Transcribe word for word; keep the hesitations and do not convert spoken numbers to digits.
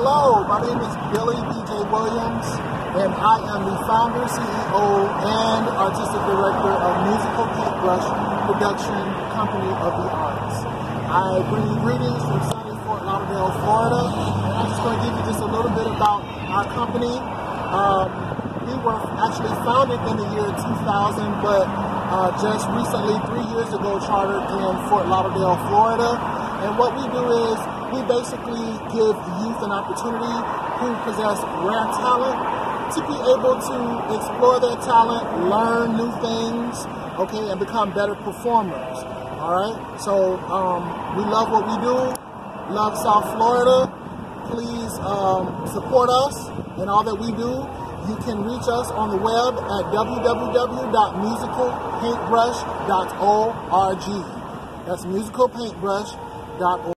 Hello, my name is Billy B J Williams, and I am the founder, C E O, and artistic director of Musical Paintbrush Production Company of the Arts. I bring you greetings from sunny Fort Lauderdale, Florida, and I'm just going to give you just a little bit about our company. Um, we were actually founded in the year two thousand, but uh, just recently, three years ago, chartered in Fort Lauderdale, Florida. And what we do is we basically give youth an opportunity who possess rare talent to be able to explore their talent, learn new things, okay, and become better performers. All right. So um, we love what we do. Love South Florida. Please um, support us in all that we do. You can reach us on the web at w w w dot musical paintbrush dot org. That's musical paintbrush dot org.